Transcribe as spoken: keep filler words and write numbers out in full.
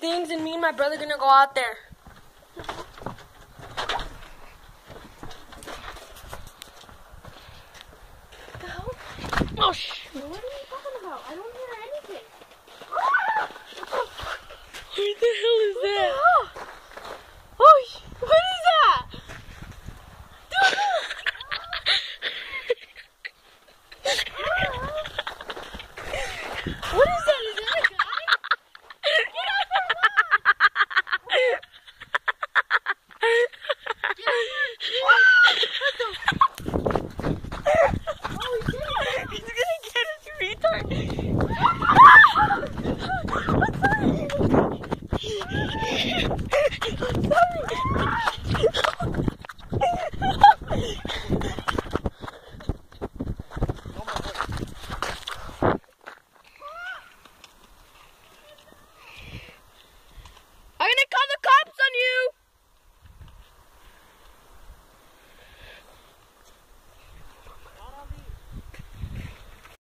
things, and me and my brother are gonna go out there. Oh, sh! What are you talking about? I don't